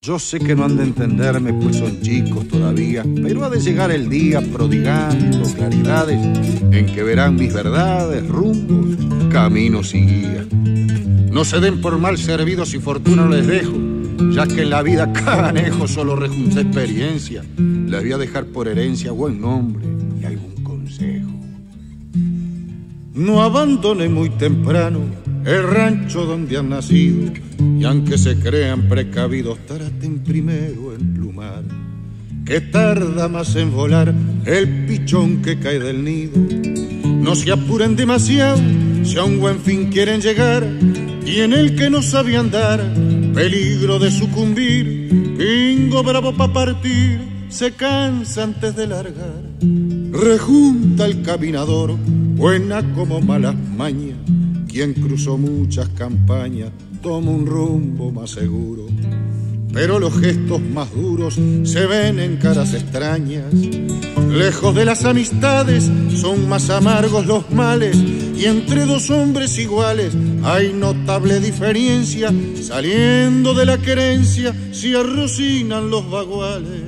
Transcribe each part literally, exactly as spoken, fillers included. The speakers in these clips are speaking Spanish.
Yo sé que no han de entenderme, pues son chicos todavía, pero ha de llegar el día prodigando claridades en que verán mis verdades, rumbos, caminos y guías. No se den por mal servidos y fortuna no les dejo, ya que en la vida canejo solo rejunté experiencia. Les voy a dejar por herencia buen nombre y algún consejo. No abandone muy temprano el rancho donde han nacido, y aunque se crean precavidos, traten primero en plumar, que tarda más en volar el pichón que cae del nido. No se apuren demasiado si a un buen fin quieren llegar, y en el que no sabe andar, peligro de sucumbir. Pingo bravo pa' partir, se cansa antes de largar. Rejunta el caminador, buena como malas mañas, quien cruzó muchas campañas toma un rumbo más seguro. Pero los gestos más duros se ven en caras extrañas. Lejos de las amistades son más amargos los males, y entre dos hombres iguales hay notable diferencia. Saliendo de la querencia se arrocinan los baguales.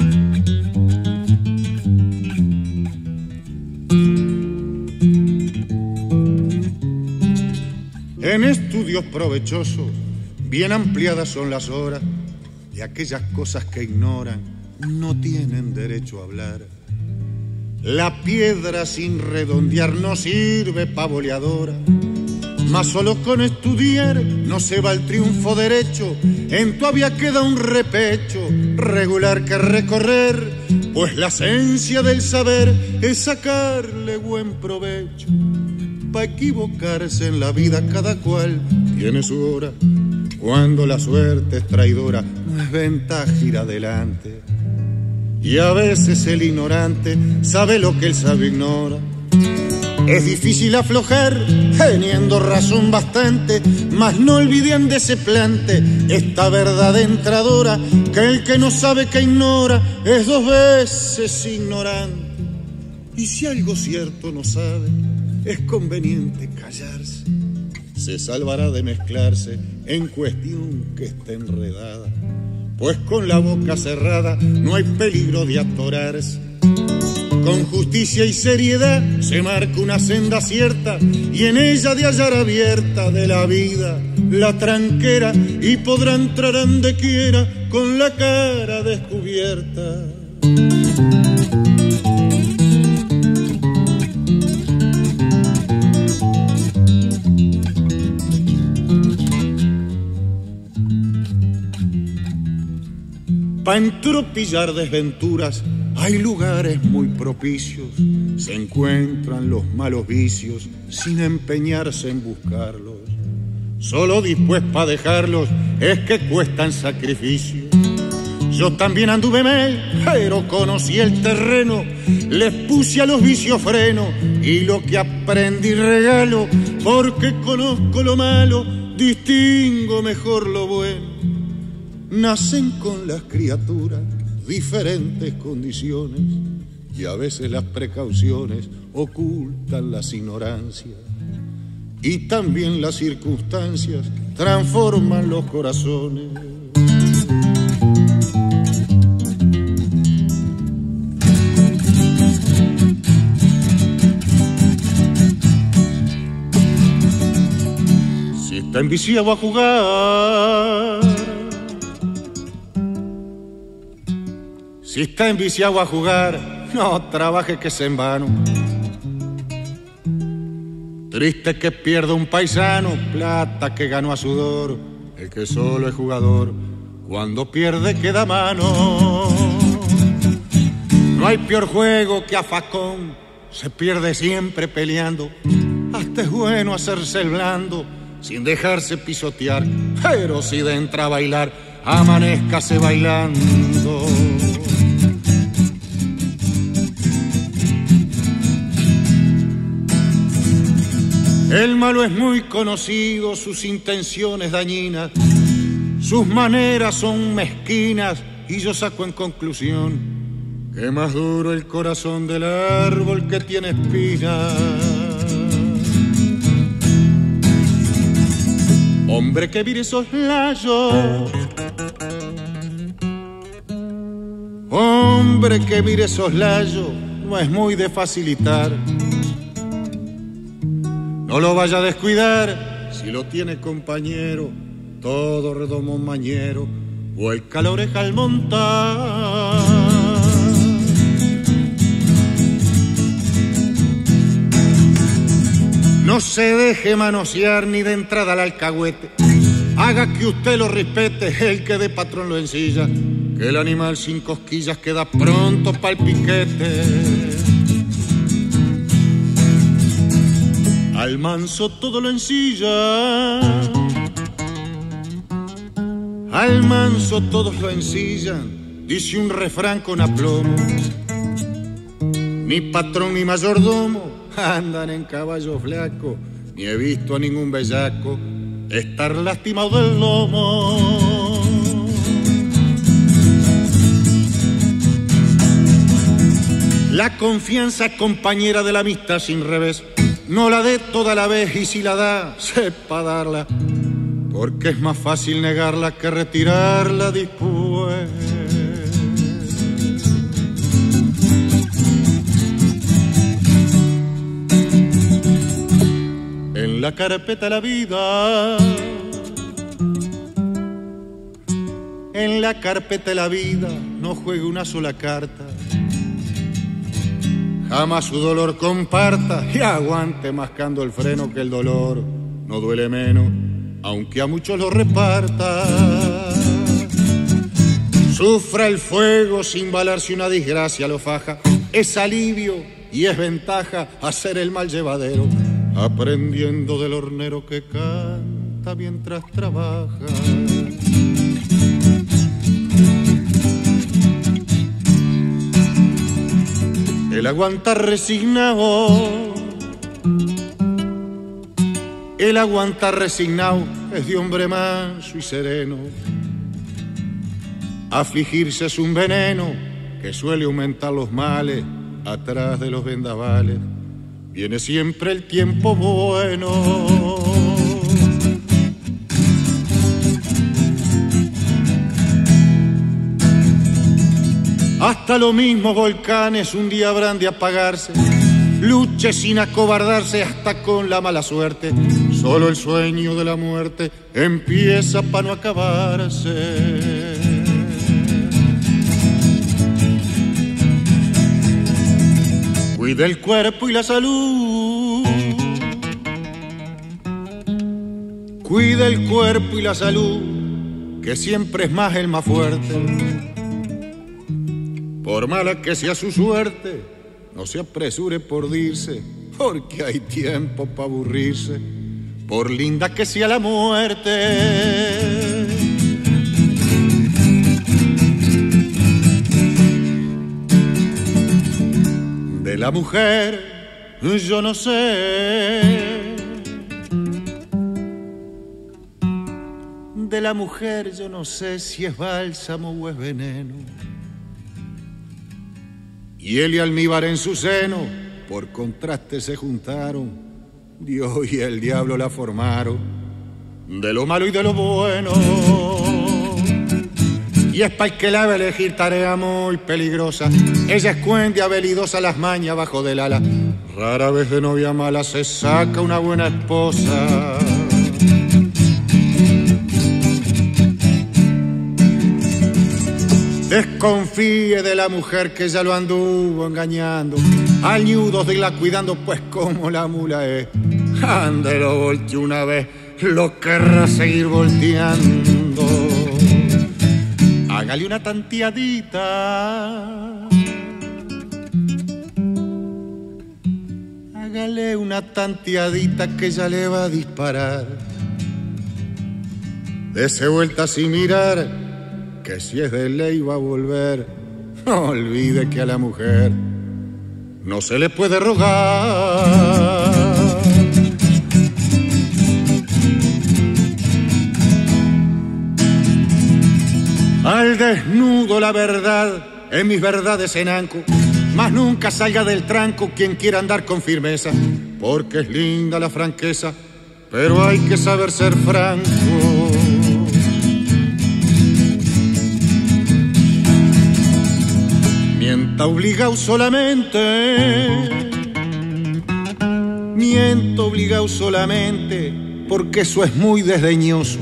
En estudios provechosos, bien ampliadas son las horas, y aquellas cosas que ignoran no tienen derecho a hablar. La piedra sin redondear no sirve pa' boleadora, mas solo con estudiar no se va el triunfo derecho. En todavía queda un repecho regular que recorrer, pues la esencia del saber es sacarle buen provecho. Pa' equivocarse en la vida cada cual tiene su hora. Cuando la suerte es traidora no es ventaja ir adelante, y a veces el ignorante sabe lo que el sabio ignora. Es difícil aflojar teniendo razón bastante, mas no olviden de ese plante esta verdad entradora, que el que no sabe que ignora es dos veces ignorante. Y si algo cierto no sabe, es conveniente callarse, se salvará de mezclarse en cuestión que esté enredada, pues con la boca cerrada no hay peligro de atorarse. Con justicia y seriedad se marca una senda cierta, y en ella de hallar abierta de la vida la tranquera, y podrá entrar donde quiera con la cara descubierta. Pa' entropillar desventuras hay lugares muy propicios, se encuentran los malos vicios sin empeñarse en buscarlos. Solo dispuestos pa' dejarlos es que cuestan sacrificio. Yo también anduve mal, pero conocí el terreno, les puse a los vicios freno, y lo que aprendí regalo, porque conozco lo malo, distingo mejor lo bueno. Nacen con las criaturas diferentes condiciones, y a veces las precauciones ocultan las ignorancias, y también las circunstancias transforman los corazones. Si está enviciado a jugar, si está enviciado a jugar, no trabaje que es en vano. Triste que pierda un paisano plata que ganó a sudor, el que solo es jugador cuando pierde queda mano. No hay peor juego que a facón, se pierde siempre peleando. Hasta es bueno hacerse el blando sin dejarse pisotear, pero si de entra a bailar, amanezcase bailando. El malo es muy conocido, sus intenciones dañinas, sus maneras son mezquinas, y yo saco en conclusión que más duro el corazón del árbol que tiene espinas. Hombre que vire soslayos hombre que mire soslayo no es muy de facilitar. No lo vaya a descuidar si lo tiene compañero, todo redomo mañero o el caloreja al montar. No se deje manosear ni de entrada al alcahuete. Haga que usted lo respete, el que de patrón lo ensilla, que el animal sin cosquillas queda pronto pa'l piquete. Al manso todo lo ensilla, al manso todos lo ensillan, dice un refrán con aplomo. Ni patrón ni mayordomo andan en caballo flaco, ni he visto a ningún bellaco estar lastimado del lomo. La confianza compañera de la amistad sin revés, no la dé toda la vez y si la da, sepa darla, porque es más fácil negarla que retirarla después. En la carpeta la vida, en la carpeta la vida, no juegue una sola carta. Jamás su dolor comparta y aguante mascando el freno, que el dolor no duele menos, aunque a muchos lo reparta. Sufra el fuego sin valerse una desgracia lo faja, es alivio y es ventaja hacer el mal llevadero, aprendiendo del hornero que canta mientras trabaja. El aguantar resignado, el aguantar resignado es de hombre manso y sereno. Afligirse es un veneno que suele aumentar los males. Atrás de los vendavales viene siempre el tiempo bueno. Hasta los mismos volcanes un día habrán de apagarse. Luche sin acobardarse hasta con la mala suerte. Solo el sueño de la muerte empieza para no acabarse. Cuide el cuerpo y la salud. Cuide el cuerpo y la salud, que siempre es más el más fuerte. Por mala que sea su suerte, no se apresure por dirse, porque hay tiempo para aburrirse, por linda que sea la muerte. De la mujer yo no sé, de la mujer yo no sé si es bálsamo o es veneno. Y él y almíbar en su seno, por contraste se juntaron. Dios y el diablo la formaron, de lo malo y de lo bueno. Y es para el que la va a elegir tarea muy peligrosa. Ella escuende habilidosa las mañas bajo del ala. Rara vez de novia mala se saca una buena esposa. Desconfíe de la mujer que ya lo anduvo engañando. Al ñudos de la cuidando, pues como la mula es. Ande lo volteó una vez, lo querrá seguir volteando. Hágale una tanteadita. Hágale una tanteadita que ya le va a disparar. Dese vuelta sin mirar, que si es de ley va a volver. No olvide que a la mujer no se le puede rogar. Al desnudo la verdad, en mis verdades en anco, mas nunca salga del tranco quien quiera andar con firmeza, porque es linda la franqueza, pero hay que saber ser franco. Canta obligado solamente, miento obligado solamente, porque eso es muy desdeñoso,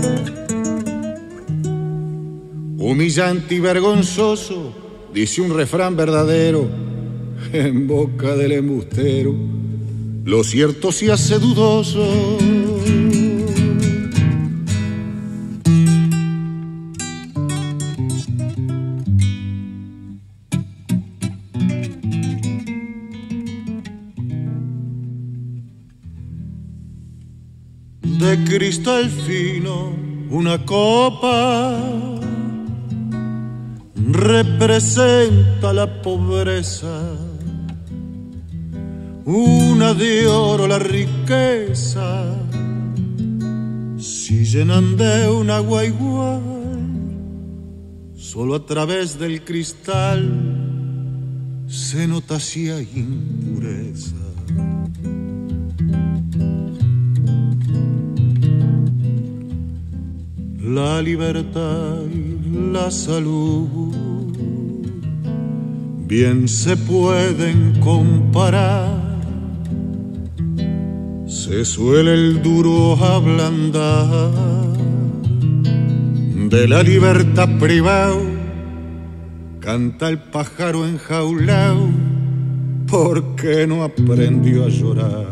humillante y vergonzoso, dice un refrán verdadero en boca del embustero. Lo cierto se hace dudoso. De cristal fino una copa representa la pobreza, una de oro la riqueza. Si llenan de un agua igual, solo a través del cristal se nota si hay impureza. La libertad y la salud bien se pueden comparar. Se suele el duro ablandar, de la libertad privado canta el pájaro enjaulado, porque no aprendió a llorar.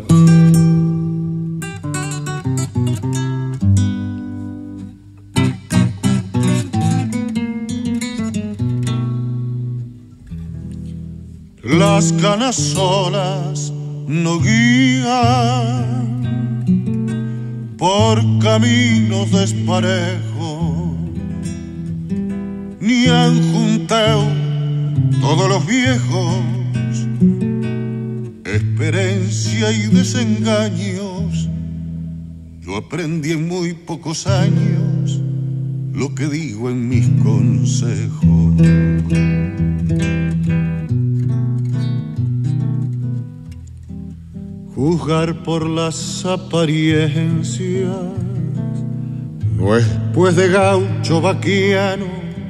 Las ganas solas no guían por caminos desparejos, ni han juntado todos los viejos experiencia y desengaños. Yo aprendí en muy pocos años lo que digo en mis consejos. Juzgar por las apariencias no es pues de gaucho vaquiano.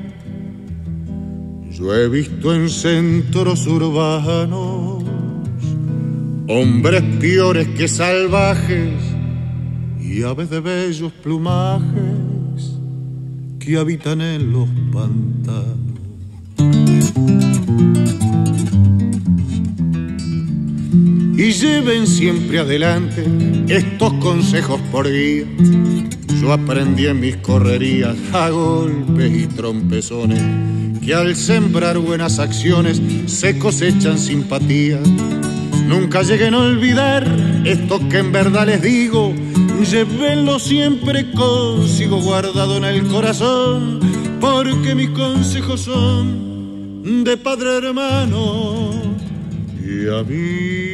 Yo he visto en centros urbanos hombres peores que salvajes y aves de bellos plumajes que habitan en los pantanos. Y lleven siempre adelante estos consejos por guía. Yo aprendí en mis correrías a golpes y trompezones que al sembrar buenas acciones se cosechan simpatías. Nunca lleguen a olvidar esto que en verdad les digo. Llévenlo siempre consigo guardado en el corazón, porque mis consejos son de padre hermano y amigo.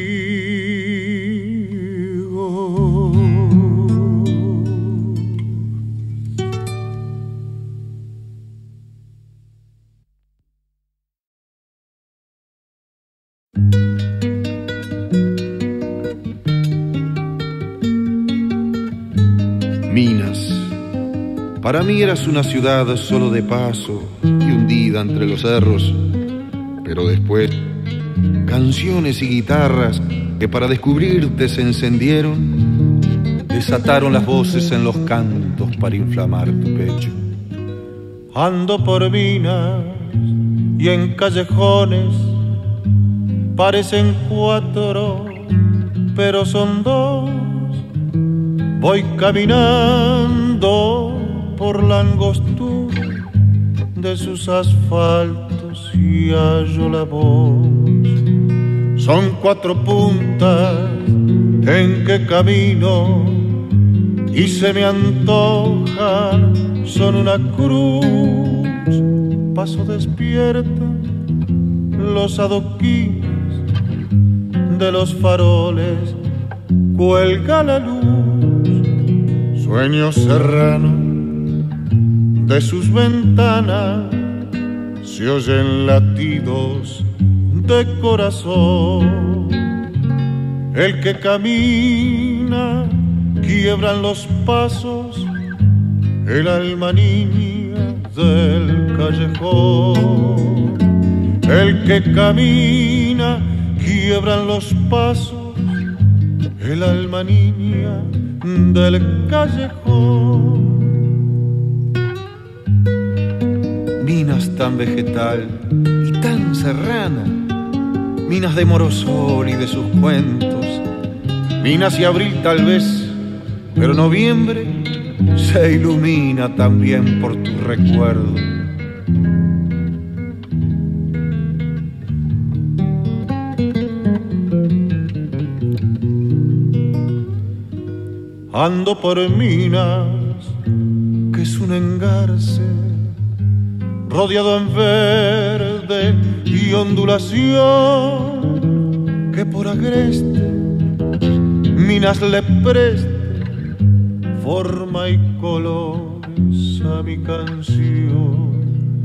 Minas. Para mí eras una ciudad solo de paso y hundida entre los cerros, pero después canciones y guitarras que para descubrirte se encendieron, desataron las voces en los cantos para inflamar tu pecho. Ando por minas y en callejones parecen cuatro, pero son dos. Voy caminando por la angostura de sus asfaltos y hallo la voz. Son cuatro puntas en que camino y se me antojan, son una cruz. Paso despierta los adoquines de los faroles, cuelga la luz. Sueño serrano de sus ventanas, se oyen latidos de corazón. El que camina quiebran los pasos, el alma niña del callejón. El que camina quiebran los pasos, el alma niña del callejón. Minas tan vegetal y tan serrana, minas de Morosol y de sus cuentos, minas y abril tal vez, pero noviembre se ilumina también por tu recuerdo. Ando por minas, que es un engarce, rodeado en verde y ondulación, que por agreste minas le preste forma y colores a mi canción.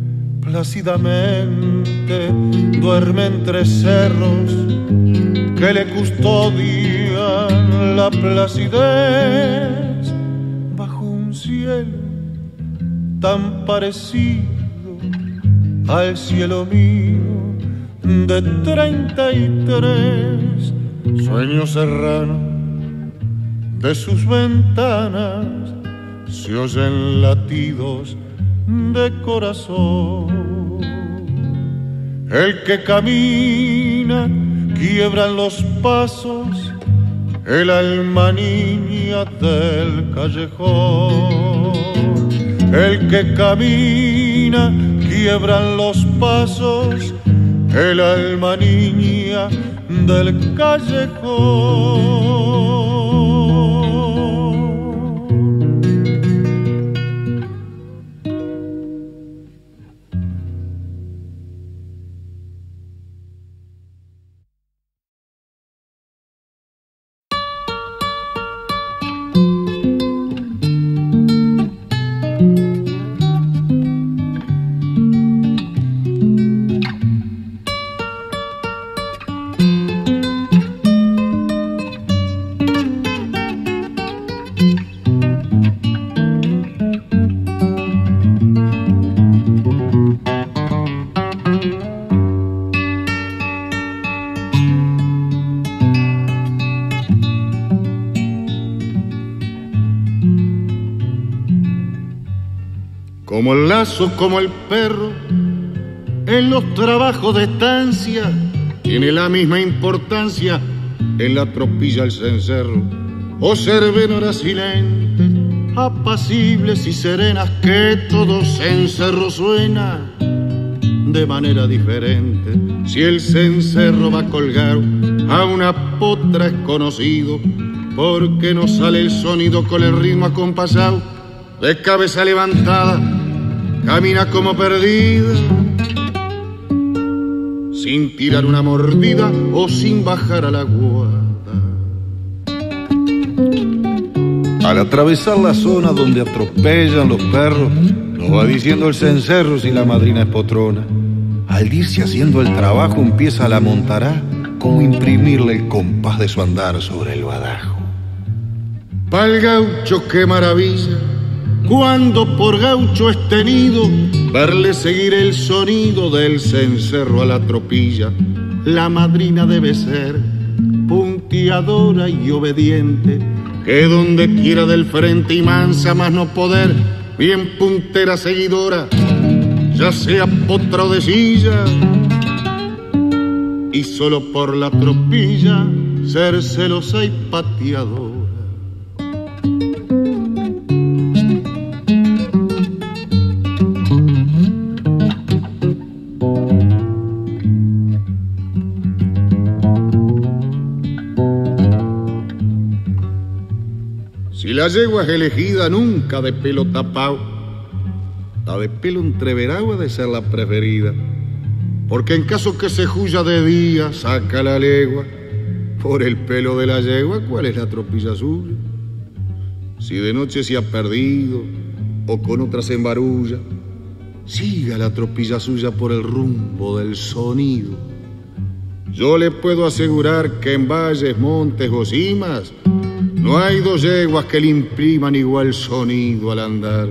Plácidamente duerme entre cerros que le custodian la placidez, bajo un cielo tan parecido al cielo mío de treinta y tres. Sueño serrano, de sus ventanas se oyen latidos de corazón. El que camina quiebran los pasos, el alma niña del callejón. El que camina quiebran los pasos, el alma niña del callejón. Como el lazo, como el perro, en los trabajos de estancia, tiene la misma importancia en la tropilla el cencerro. Observen horas silentes, apacibles y serenas, que todo cencerro suena de manera diferente. Si el cencerro va a colgar a una potra es conocido, porque no sale el sonido con el ritmo acompasado. De cabeza levantada, camina como perdida, sin tirar una mordida o sin bajar a la guarda. Al atravesar la zona donde atropellan los perros, nos va diciendo el cencerro si la madrina es potrona. Al irse haciendo el trabajo empieza la montará, como imprimirle el compás de su andar sobre el badajo. Pa'l gaucho qué maravilla, cuando por gaucho es tenido, verle seguir el sonido del cencerro a la tropilla. La madrina debe ser punteadora y obediente, que donde quiera del frente y mansa más no poder, bien puntera seguidora, ya sea potra o de silla, y solo por la tropilla ser celosa y pateadora. Si la yegua es elegida, nunca de pelo tapado, la de pelo entreverado ha de ser la preferida, porque en caso que se juya de día, saca la legua. Por el pelo de la yegua, ¿cuál es la tropilla suya? Si de noche se ha perdido o con otra se embarulla, siga la tropilla suya por el rumbo del sonido. Yo le puedo asegurar que en valles, montes o cimas no hay dos yeguas que le impriman igual sonido al andar.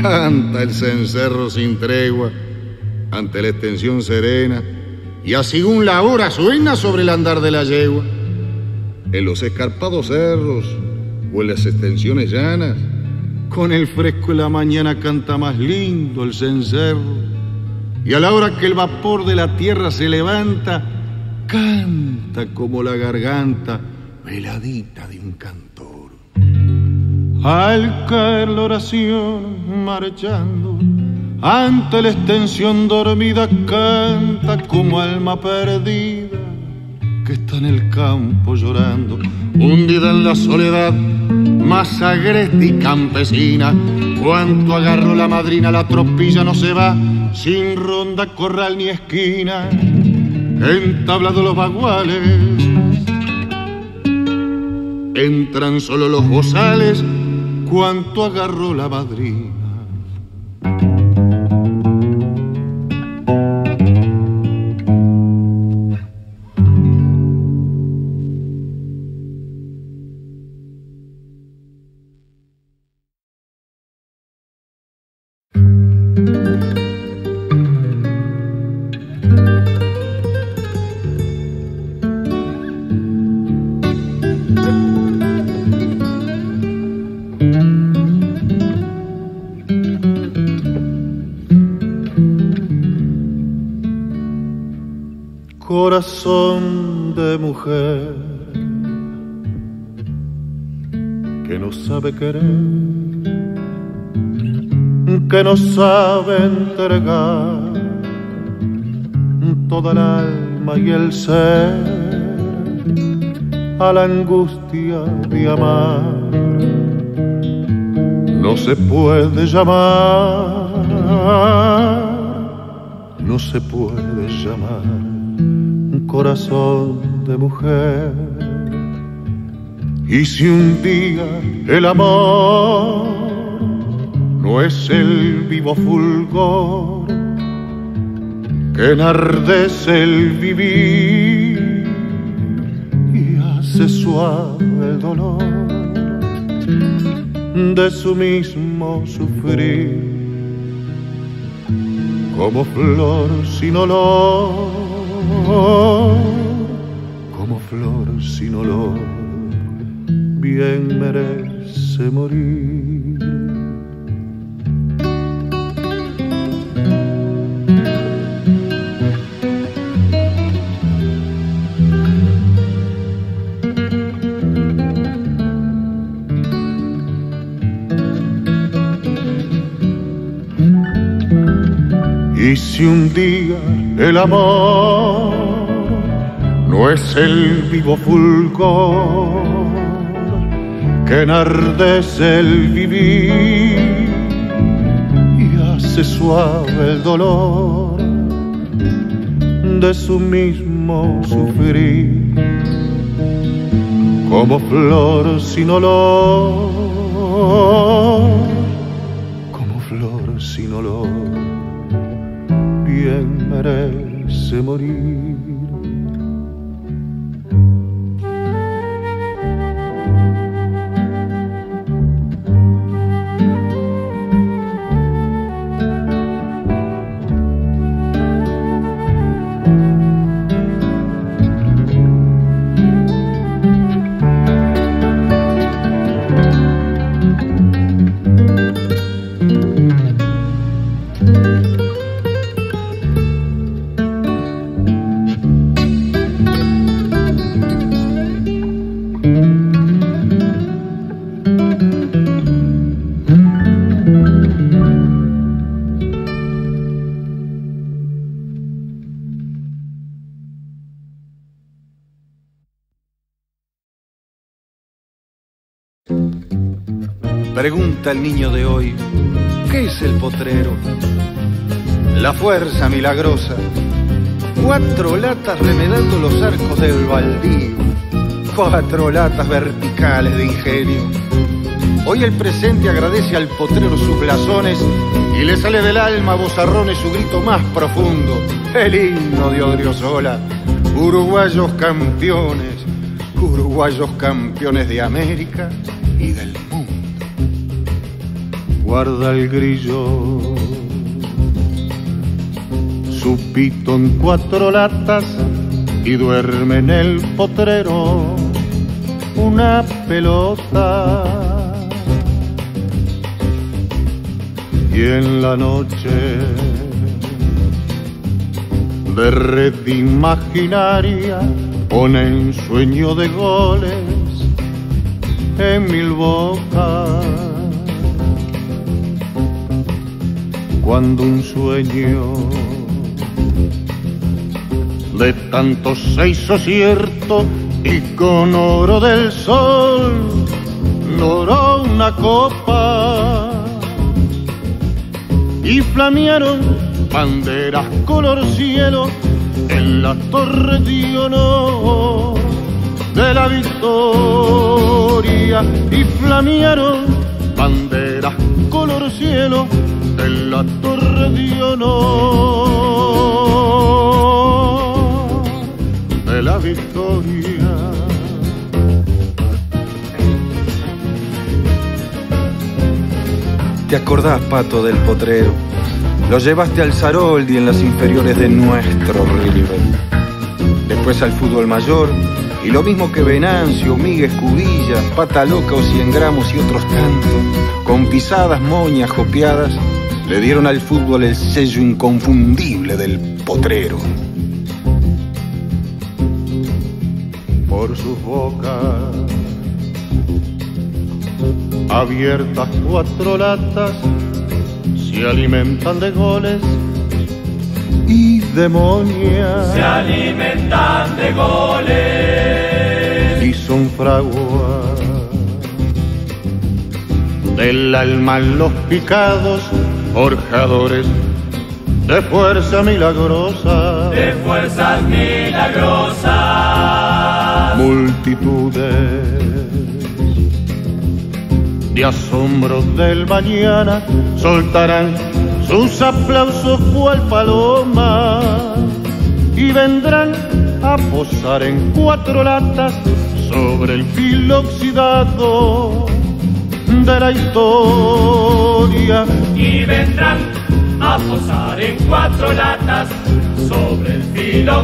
Canta el cencerro sin tregua ante la extensión serena, y así un la hora suena sobre el andar de la yegua. En los escarpados cerros o en las extensiones llanas, con el fresco de la mañana canta más lindo el cencerro. Y a la hora que el vapor de la tierra se levanta, canta como la garganta veladita de un cantor. Al caer la oración marchando, ante la extensión dormida, canta como alma perdida que está en el campo llorando, hundida en la soledad más agreste y campesina. Cuanto agarró la madrina, la tropilla no se va sin ronda, corral ni esquina. Entablado los baguales, entran solo los bozales. Cuanto agarró la madrina. Corazón de mujer que no sabe querer, que no sabe entregar toda el alma y el ser a la angustia de amar. No se puede llamar, no se puede llamar corazón de mujer. Y si un día el amor no es el vivo fulgor que enardece el vivir y hace suave el dolor de su mismo sufrir, como flor sin olor, como flor sin olor, bien merece morir. Y si un día el amor no es el vivo fulgor que enardece el vivir y hace suave el dolor de su mismo sufrir, como flor sin olor, como flor sin olor, bien merece morir. Pregunta el niño de hoy, ¿qué es el potrero? La fuerza milagrosa, cuatro latas remedando los arcos del baldío, cuatro latas verticales de ingenio. Hoy el presente agradece al potrero sus blasones y le sale del alma a vozarrones su grito más profundo, el himno de Odriozola. Uruguayos campeones, uruguayos campeones de América y del mundo. guarda el grillo su pito en cuatro latas y duerme en el potrero una pelota. Y en la noche de red imaginaria ponen sueño de goles en mil bocas. Cuando un sueño de tanto se hizo cierto y con oro del sol doró una copa y flamearon banderas color cielo en la torre de honor de la victoria, y flamearon banderas color cielo en la torre de honor de la victoria. ¿Te acordás, Pato, del potrero? Lo llevaste al Saroldi en las inferiores de nuestro River. Después al fútbol mayor, y lo mismo que Venancio, Miguel Cubilla, Pata Loca o cien gramos y otros tantos, con pisadas, moñas, jopeadas, le dieron al fútbol el sello inconfundible del potrero. Por sus bocas abiertas cuatro latas se alimentan de goles y demonias. Se alimentan de goles y son fraguas del alma los picados, forjadores de fuerza milagrosa, de fuerzas milagrosas. Multitudes de asombros del mañana soltarán sus aplausos cual paloma y vendrán a posar en cuatro latas sobre el filo oxidado de la historia. Y vendrán a posar en cuatro latas sobre el filo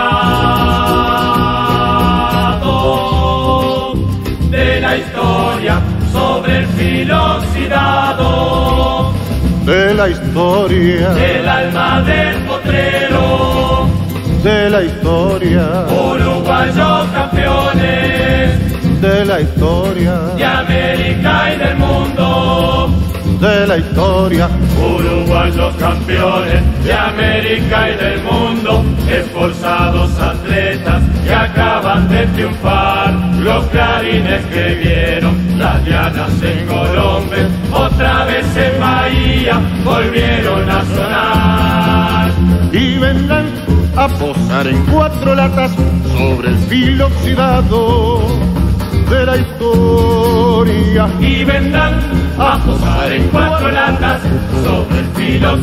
oxidado de la historia, sobre el filo oxidado de la historia, del alma del potrero, de la historia, uruguayos campeones, de la historia, de América y del mundo, de la historia, uruguayos campeones de América y del mundo, esforzados atletas que acaban de triunfar, los clarines que vieron las dianas en Colombia, otra vez en Bahía volvieron a sonar. Y vendrán a posar en cuatro latas sobre el filo oxidado de la historia. Y vendrán a posar en cuatro latas sobre el filo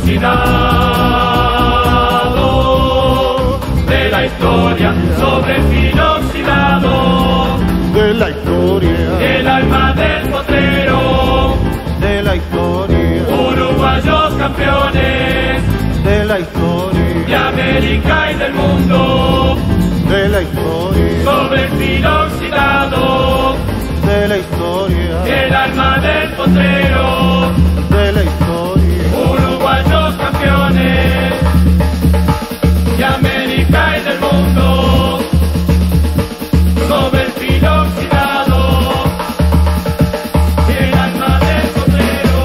oxidado de la historia, sobre el filo oxidado de la historia, del alma del potrero, de la historia, uruguayos campeones de la historia, de América y del mundo, de la historia, sobre el filo oxidado de la historia, del alma del potrero, de la historia, uruguayos campeones de América y del mundo, sobre el filo oxidado del alma del potrero.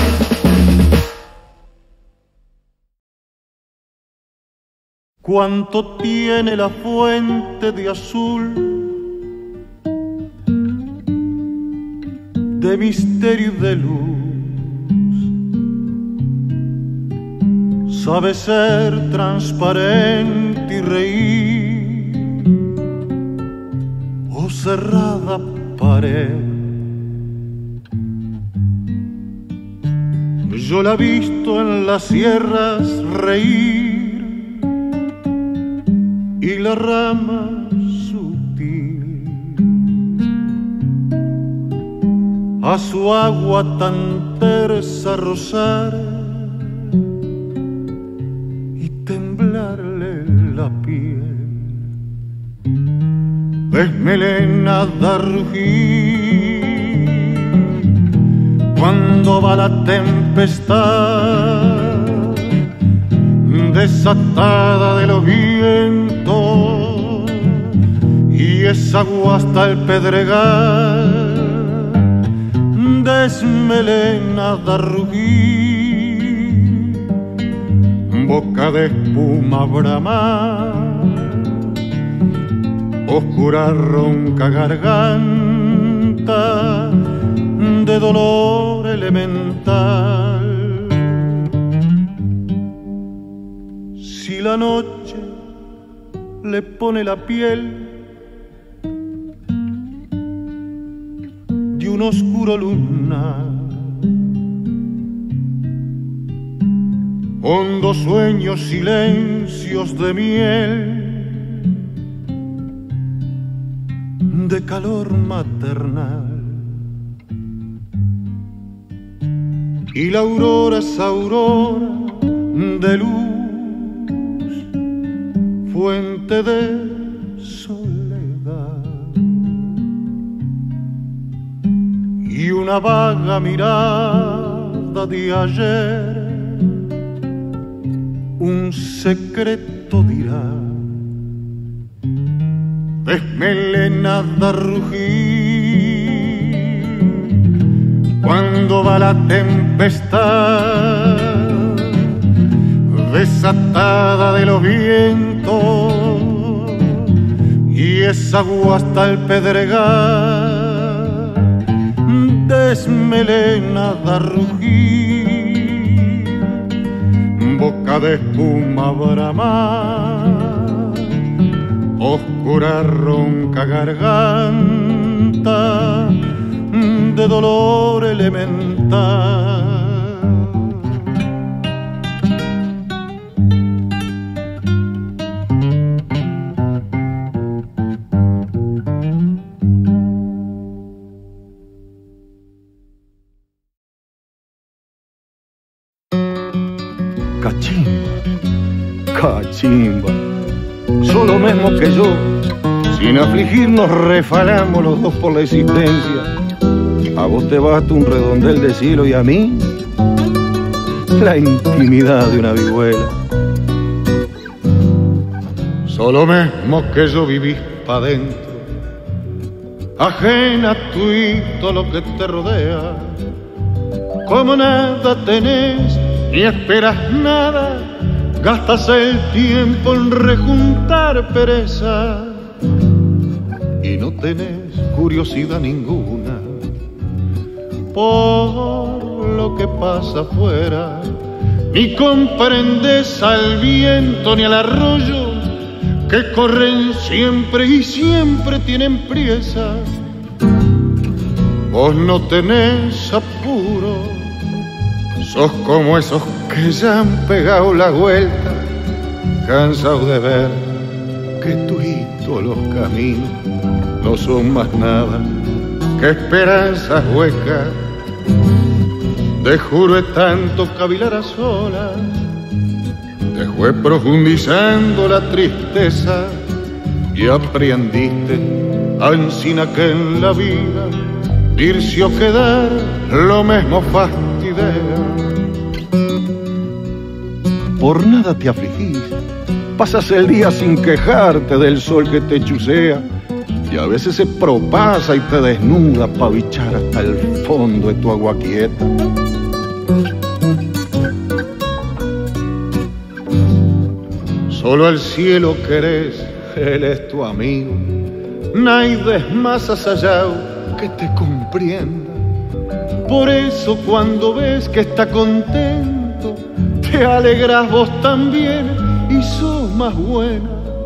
¿Cuánto tiene la fuente de azul, de misterio y de luz? Sabe ser transparente y reír, o cerrada pared. Yo la he visto en las sierras reír y la rama sutil a su agua tan tersa ves a rozar y temblarle la piel. Ves melena da rugir cuando va la tempestad, desatada de los vientos, y esa guasta el pedregal. Desmelena da rugir, boca de espuma bramar, oscura ronca garganta de dolor elemental. Si la noche le pone la piel de un oscuro lunar, hondos sueños, silencios de miel, de calor maternal, y la aurora es aurora de luz, fuente de soledad, y una vaga mirada de ayer un secreto dirá. Ves melena da rugir cuando va la tempestad, desatada de los vientos, y esa guasta el pedregal. Desmelena da rugir, boca de espuma bramar, oscura ronca garganta de dolor elemental. Cachimba, cachimba, solo mesmo que yo, sin afligirnos refalamos los dos por la existencia. A vos te basta un redondel de cielo y a mí la intimidad de una vihuela. Solo mesmo que yo vivís pa' dentro, ajena a tuito lo que te rodea. Como nada tenés ni esperas nada, gastas el tiempo en rejuntar pereza y no tenés curiosidad ninguna por lo que pasa afuera, ni comprendes al viento ni al arroyo que corren siempre y siempre tienen priesa. Vos no tenés apuro, sos como esos que ya han pegado la vuelta, cansados de ver que tuito los caminos no son más nada que esperanzas huecas. Te juro es tanto cavilar a solas, te fue profundizando la tristeza y aprendiste ansina que en la vida irse o quedar lo mismo fastidea. Por nada te afligís, pasas el día sin quejarte del sol que te chusea, y a veces se propasa y te desnuda pa' bichar hasta el fondo de tu agua quieta. Solo al cielo querés, él es tu amigo, naides más asallao que te comprenda. Por eso cuando ves que está contento, te alegras vos también y sos más buena.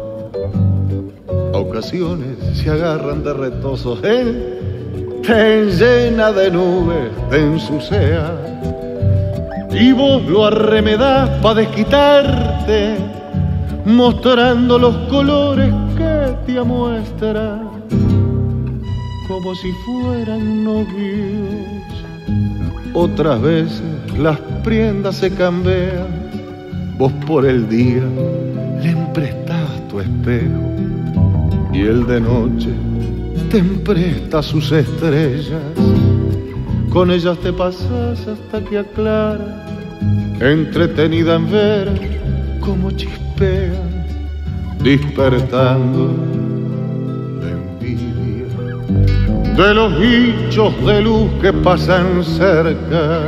A ocasiones se agarran de retosos, él te llena de nubes, te ensucia, y vos lo arremedás pa' desquitarte, mostrando los colores que te amuestra, como si fueran novios otras veces las prendas se cambian. Vos por el día le emprestás tu espejo y él de noche te empresta sus estrellas. Con ellas te pasas hasta que aclara, entretenida en ver cómo chispean, despertando la envidia de los bichos de luz que pasan cerca.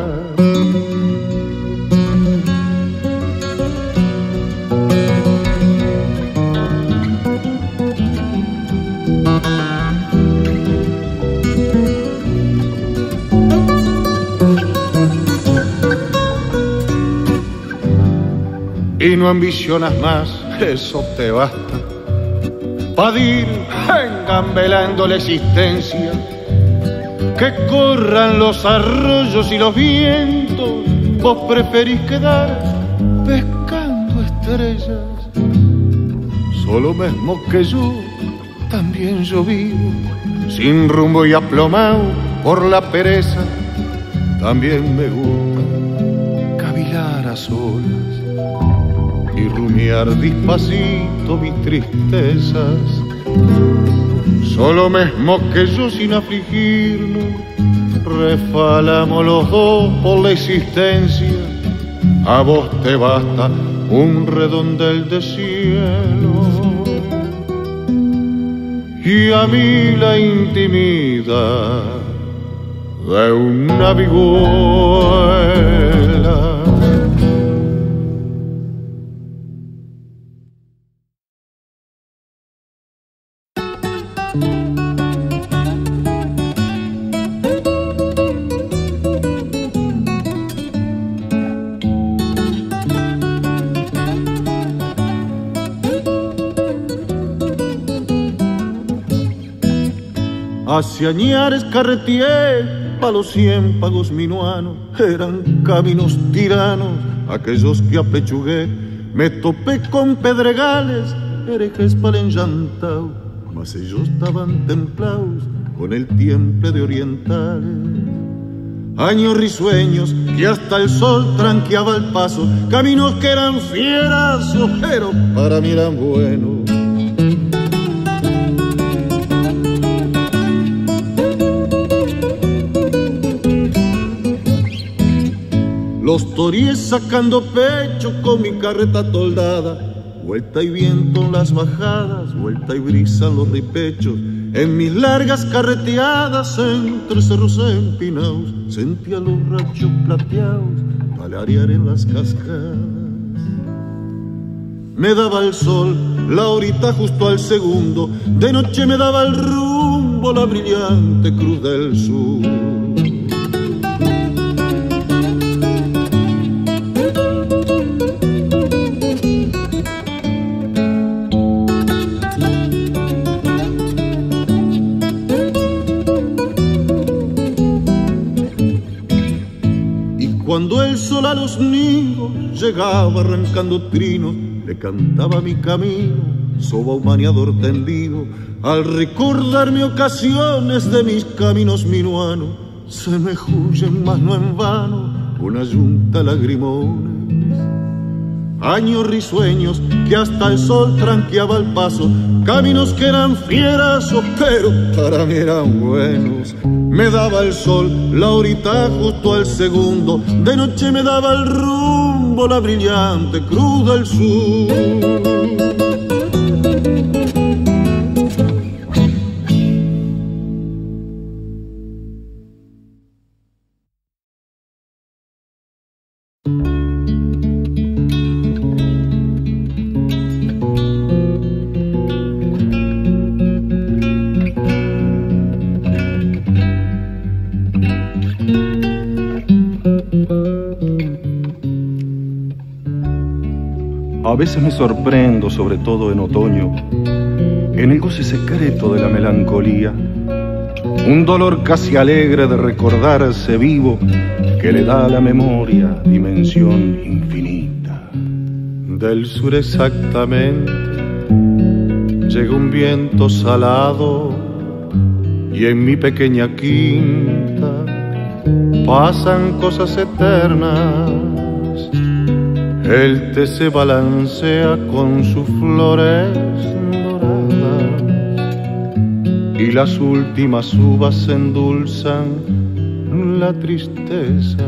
Y no ambicionas más, eso te basta para ir engambelando la existencia. Que corran los arroyos y los vientos, vos preferís quedar pescando estrellas. Solo mismo que yo, también yo vivo, sin rumbo y aplomado por la pereza. También me gusta cavilar a solas y rumiar despacito mis tristezas. Solo mismo que yo sin afligirnos, refalamos los dos por la existencia. A vos te basta un redondel de cielo y a mí la intimidad de una vihuela. Hacia Añares carreteé pa' los cien pagos minuanos. Eran caminos tiranos aquellos que apechugué. Me topé con pedregales, herejes palenllantaos, mas ellos estaban templados con el tiemple de orientales. Años risueños que hasta el sol tranqueaba el paso, caminos que eran fieras, pero para mí eran buenos. Los toríes sacando pecho con mi carreta toldada, vuelta y viento en las bajadas, vuelta y brisa en los ripechos. En mis largas carreteadas entre cerros empinados, sentía los rachos plateados palarear en las cascadas. Me daba el sol la horita justo al segundo, de noche me daba el rumbo la brillante cruz del sur. Cuando el sol a los nidos llegaba arrancando trinos, le cantaba mi camino, soba un maniador tendido. Al recordarme ocasiones de mis caminos minuanos, se me huyen mas no en vano una yunta lagrimones. Años risueños que hasta el sol tranqueaba el paso, caminos que eran fieras, pero para mí eran buenos. Me daba el sol la horita justo al segundo, de noche me daba el rumbo la brillante cruz del sur. A veces me sorprendo, sobre todo en otoño, en el goce secreto de la melancolía, un dolor casi alegre de recordarse vivo que le da a la memoria dimensión infinita. Del sur exactamente llega un viento salado y en mi pequeña quinta pasan cosas eternas. El té se balancea con sus flores doradas y las últimas uvas endulzan la tristeza.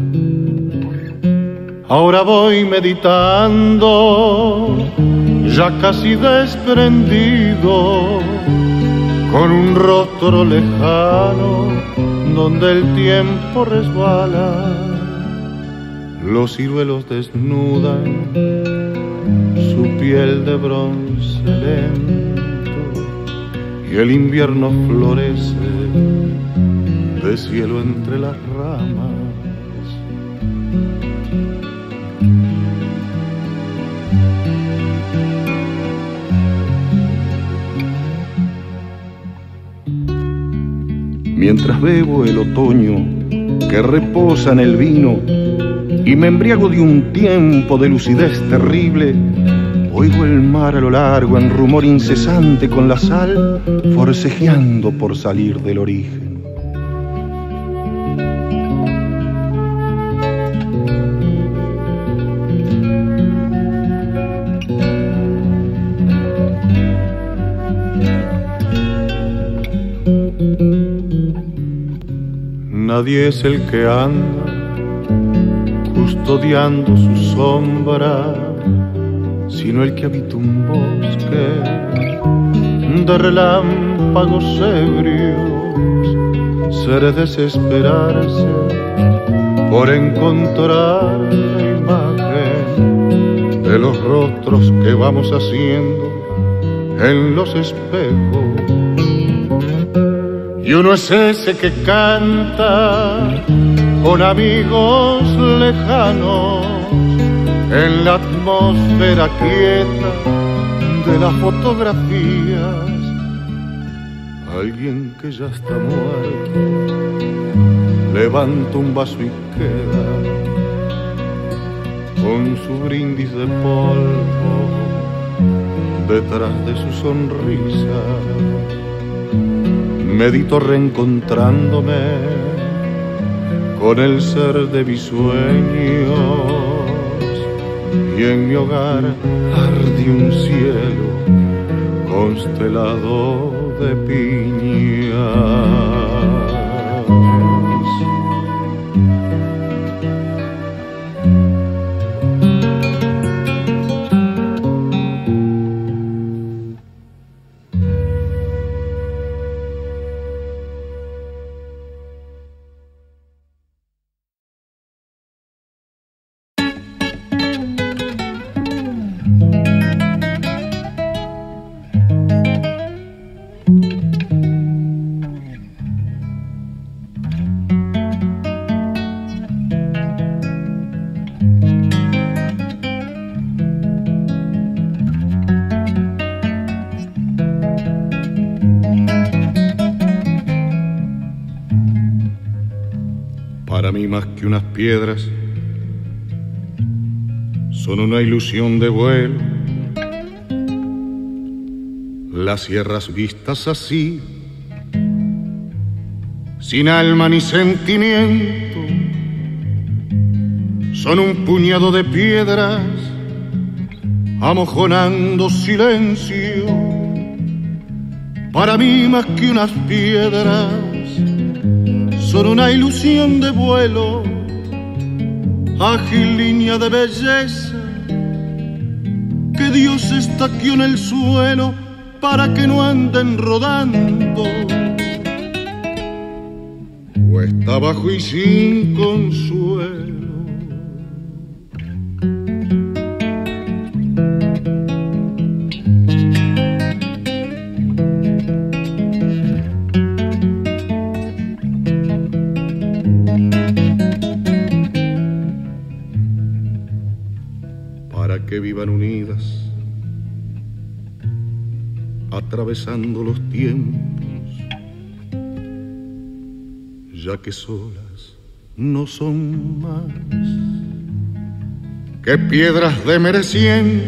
Ahora voy meditando, ya casi desprendido, con un rostro lejano donde el tiempo resbala. Los ciruelos desnudan su piel de bronce lento y el invierno florece de cielo entre las ramas. Mientras bebo el otoño que reposa en el vino y me embriago de un tiempo de lucidez terrible, oigo el mar a lo largo en rumor incesante con la sal forcejeando por salir del origen. Nadie es el que anda custodiando su sombra, sino el que habita un bosque de relámpagos ebrios. Seré desesperarse por encontrar la imagen de los rostros que vamos haciendo en los espejos. Y uno es ese que canta con amigos lejanos en la atmósfera quieta de las fotografías. Alguien que ya está muerto levanta un vaso y queda con su brindis de polvo detrás de su sonrisa. Medito reencontrándome con el ser de mis sueños y en mi hogar arde un cielo constelado de piñas. Para mí más que unas piedras son una ilusión de vuelo. Las sierras vistas así, sin alma ni sentimiento, son un puñado de piedras amojonando silencio. Para mí más que unas piedras son una ilusión de vuelo, ágil línea de belleza que Dios estaquió en el suelo para que no anden rodando. Cuesta abajo y sin consuelo. Que vivan unidas, atravesando los tiempos, ya que solas no son más que piedras desmereciendo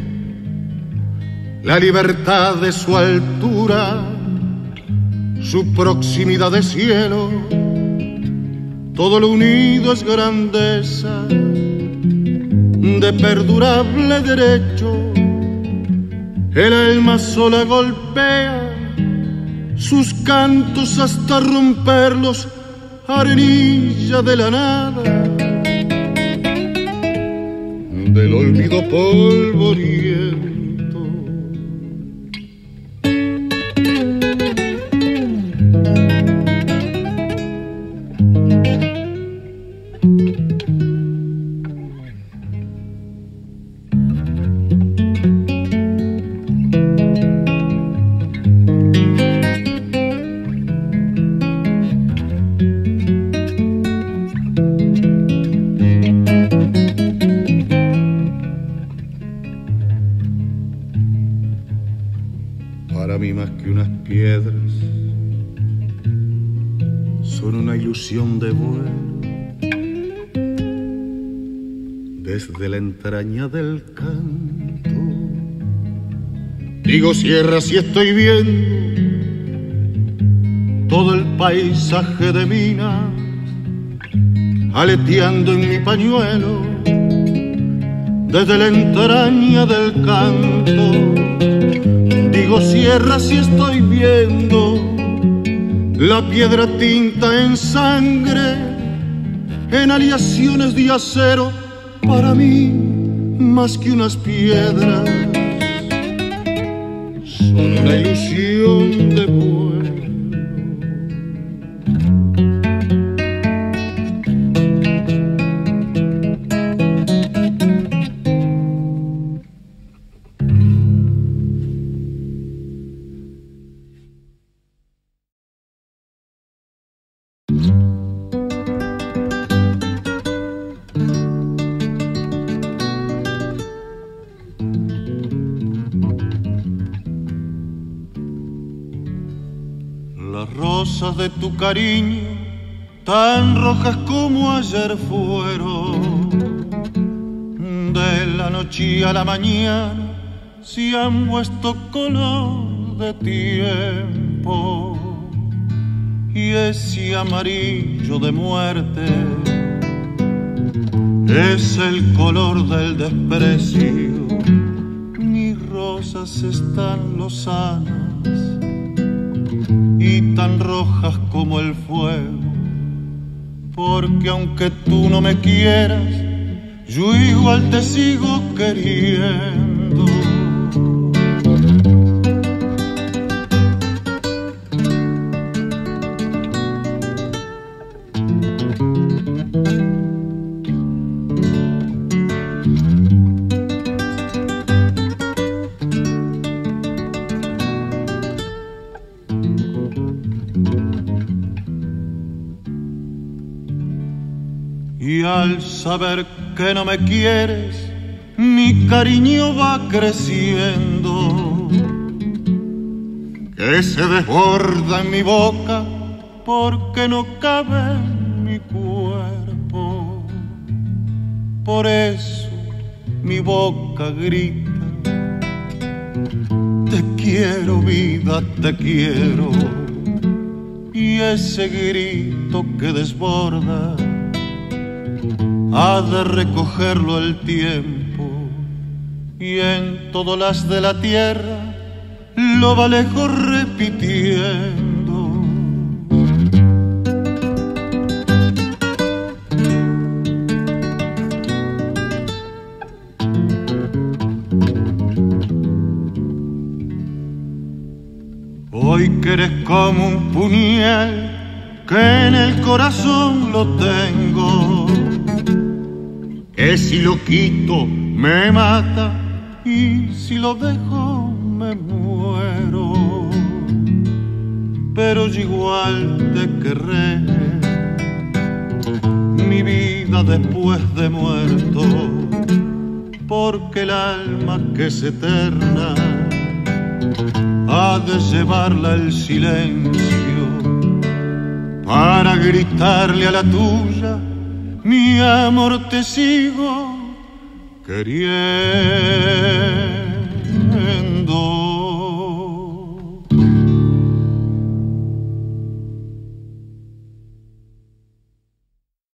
la libertad de su altura, su proximidad de cielo, todo lo unido es grandeza de perdurable derecho. El alma sola golpea sus cantos hasta romperlos, arenilla de la nada, del olvido polvoriento. Para mí más que unas piedras son una ilusión de vuelo desde la entraña del canto. Digo sierra si estoy viendo todo el paisaje de minas aleteando en mi pañuelo desde la entraña del canto. Digo sierra si estoy viendo la piedra tinta en sangre, en aleaciones de acero, para mí más que unas piedras son una ilusión de vuelo. Las rosas de tu cariño, tan rojas como ayer fueron, de la noche a la mañana se han puesto color de tiempo, y ese amarillo de muerte es el color del desprecio. Mis rosas están lozanas y tan rojas como el fuego, porque aunque tú no me quieras, yo igual te sigo queriendo. Y al saber que no me quieres, mi cariño va creciendo, que se desborda en mi boca porque no cabe en mi cuerpo. Por eso mi boca grita: te quiero vida, te quiero. Y ese grito que desborda ha de recogerlo el tiempo, y en todas las de la tierra lo va lejos repitiendo. Hoy que eres como un puñal que en el corazón lo tengo, que si lo quito me mata y si lo dejo me muero. Pero yo igual te querré, mi vida después de muerto, porque el alma que es eterna ha de llevarla el silencio para gritarle a la tuya: mi amor, te sigo queriendo.